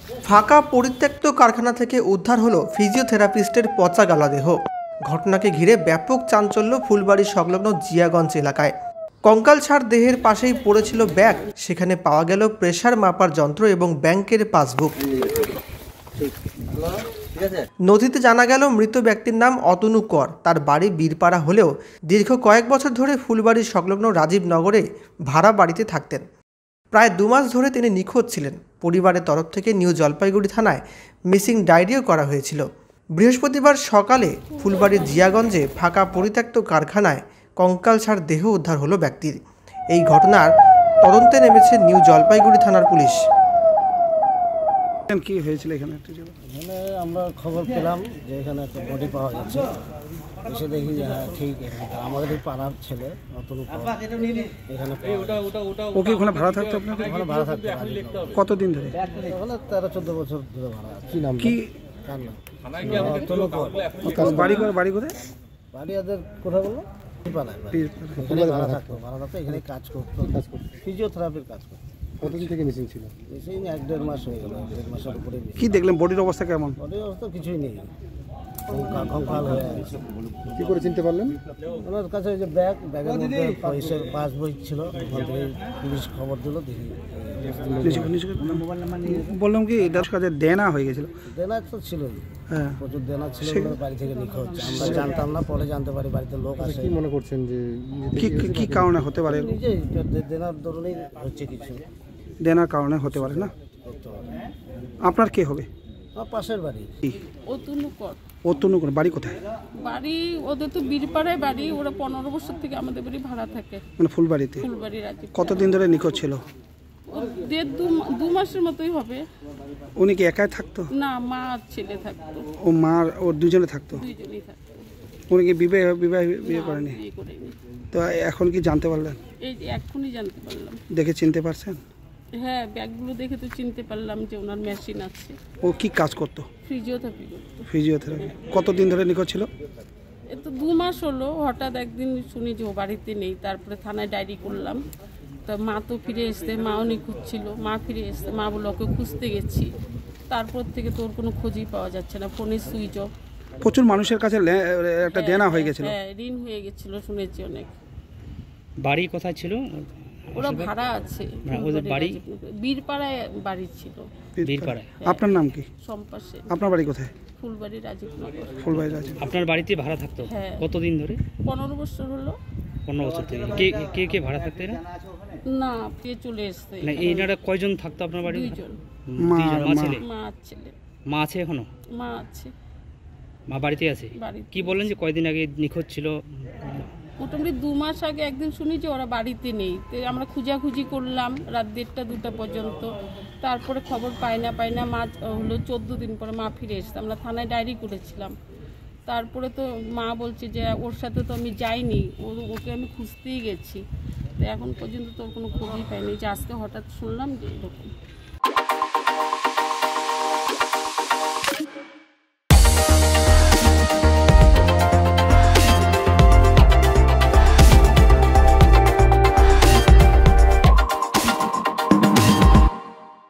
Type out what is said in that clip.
ফাঁকা পরিত্যক্ত কারখানা থেকে উদ্ধার হলো ফিজিওথেরাপিস্টের পচা গলা দেহ। ঘটনাকে ঘিরে ব্যাপক চাঞ্চল্য ফুলবাড়ি সংলগ্ন জিয়াগঞ্জ এলাকায়। কঙ্কালসার দেহের পাশেই পড়েছিল ব্যাগ, সেখানে পাওয়া গেল প্রেসার মাপার যন্ত্র এবং ব্যাংকের পাসবুক। নথিতে জানা গেল মৃত ব্যক্তির নাম অতনু কর। তার বাড়ি বীরপাড়া হলেও দীর্ঘ কয়েক বছর ধরে ফুলবাড়ি সংলগ্ন রাজীবনগরে ভাড়া বাড়িতে থাকতেন। প্রায় 2 মাস ধরে তিনি নিখোঁজ ছিলেন। পরিবারের তরফ থেকে নিউ জলপাইগুড়ি থানায় মিসিং ডায়েরিও করা হয়েছিল। বৃহস্পতিবার সকালে ফুলবাড়ির জিয়াগঞ্জে ফাঁকা পরিত্যক্ত কারখানায় কঙ্কালসার দেহ উদ্ধার হলো ব্যক্তির। এই ঘটনার তদন্তে নেমেছে নিউ জলপাইগুড়ি থানার পুলিশ। কি হয়েছিল এখানে? এখানে আমরা খবর পেলাম যে এখানে একটা বডি পাওয়া যাচ্ছে। এসে দেখি যে হ্যাঁ ঠিক আমাদেরই পাড়ার ছেলে অতনু কর এখানে। ও কি ওখানে ভাড়া থাকতো? আপনাদের ওখানে ভাড়া থাকতো। কতদিন ধরে? ওখানে 13-14 বছর ধরে ভাড়া। কি নাম? কি কার নাম? অতনু কর। বাড়ি করে বাড়ি করে বাড়ি ওদের কোথায় বললো? এখানে ভাড়া থাকতো, এখানে কাজ করতো, ফিজিওথেরাপির কাজ করতো। কতদিন থেকে মিসিং ছিল? মিসিং 1-1.5 মাস হয়ে গেল। 1.5 মাসের উপরে। কি দেখলেন? বডির অবস্থা কেমন? বডির অবস্থা কিছুই নেই, কঙ্কাল হয়ে আছে। কি করে চিনতে পারলেন? ওনার কাছে ওই যে ব্যাগের মধ্যে পয়সার পাসবই ছিল, ওখান থেকে পুলিশ খবর দিল। দেখি বললাম কি 10 কাজে দেনা হয়ে গেছিল। দেনা তো ছিলই, হ্যাঁ প্রচুর দেনা ছিল। বাড়ি থেকে নিখোঁজ, আমরা জানতাম না, পরে জানতে পারি বাড়িতে লোক আসে। কি মনে করছেন যে কি কারণে হতে পারে? নিজেই দেনার দরুনই হচ্ছে, কিছু দেনার কারণে হতে পারে না। আপনার কে হবে? আমার পাশের বাড়ি। অতনু কর বাড়ি কোথায়? বাড়ি ওদের তো বীরপাড়ায় বাড়ি। ওরা 15 বছর থেকে আমাদের বাড়ি ভাড়া থাকে, মানে ফুলবাড়িতে। ফুলবাড়ি রাজীব। কতদিন ধরে নিখোঁজ ছিল? 1.5-2 মাসের মতোই হবে। উনি কি একাই থাকতো? না, মা আর ছেলে থাকতো। ও মার ওর দুজনে থাকতো? দুইজনেই থাকতো। উনি কি বিয়ে করেনি? বিয়ে করেনি। তো এখন কি জানতে পারলেন? এই যে এখনই জানতে পারলাম। দেখে চিনতে পারছেন? হ্যাঁ, ব্যাগগুলো দেখে তো চিনতে পারলাম যে ওনার মেশিন আছে। ও কি কাজ করতো? ফিজিওথেরাপি করতো। ফিজিওথেরাপি। কতদিন ধরে নিখোঁজ ছিল? এ তো 2 মাস হলো। হঠাৎ একদিন শুনি যে ও বাড়িতে নেই, তারপরে থানায় ডায়েরি করলাম। তো মা তো ফিরে এসছে, মাও নিখোঁজ ছিল। মা ফিরে এসছে, মা বলে ওকে খুঁজতে গেছি। তারপর থেকে তোর কোনো খোঁজই পাওয়া যাচ্ছে না, ফোনে সুইচ অফ। প্রচুর মানুষের কাছে একটা দেনা হয়ে গেছিল। হ্যাঁ, ঋণ হয়ে গেছিল শুনেছি অনেক। বাড়ি কোথায় ছিল? ওরা ভাড়া আছে। ওদের বাড়ি বীরপাড়ায় বাড়ি ছিল। বীরপাড়ায়। আপনার নাম কি? সম্পাসে। আপনার বাড়ি কোথায়? ফুলবাড়ি রাজীবনগর। ফুলবাড়ি রাজীব। আপনার বাড়িতে ভাড়া থাকতো? হ্যাঁ। কতদিন ধরে? 15 বছর হলো। 15 বছর থেকে। কে কে ভাড়া থাকতো এরা? না, পেয়ে চলে এসছে। না, এনারা কয়জন থাকতো আপনার বাড়ি? 2 জন। মা ছেলে? মা আর ছেলে। মা আছে এখনো? মা আছে, মা বাড়িতে আছে? বাড়িতে। কি বললেন যে কয়দিন আগে নিখোঁজ ছিল? মোটামুটি 2 মাস আগে একদিন শুনি যে ওরা বাড়িতে নেই। তো আমরা খুঁজাখুঁজি করলাম রাত 1:30-2টা পর্যন্ত। তারপরে খবর পাই না। মা হলো 14 দিন পরে মা ফিরে এসছে। আমরা থানায় ডায়েরি করেছিলাম। তারপরে তো মা বলছে যে ওর সাথে তো আমি যাইনি, ওকে আমি খুঁজতেই গেছি। তো এখন পর্যন্ত তোর কোনো খোঁজই পাইনি, যে আজকে হঠাৎ শুনলাম যে এরকম।